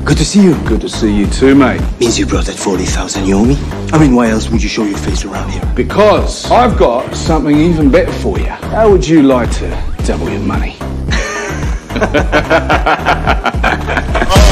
Good to see you. Good to see you too, mate. Means you brought that 40,000 you owe me? I mean, why else would you show your face around here? Because I've got something even better for you. How would you like to double your money?